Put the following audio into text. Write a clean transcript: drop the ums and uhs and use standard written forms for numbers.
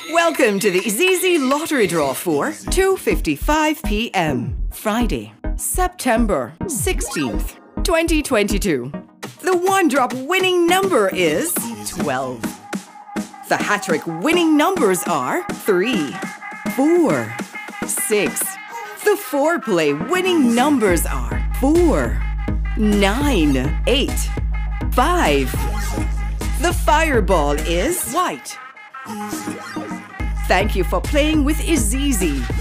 Welcome to the IZIZZI lottery draw for 2:55 p.m. Friday, September 16th, 2022. The one-drop winning number is 12. The HaTTrik winning numbers are 3, 4, 6. The four-play winning numbers are 4, 9, 8, 5. The fireball is white. Thank you for playing with IZIZZI.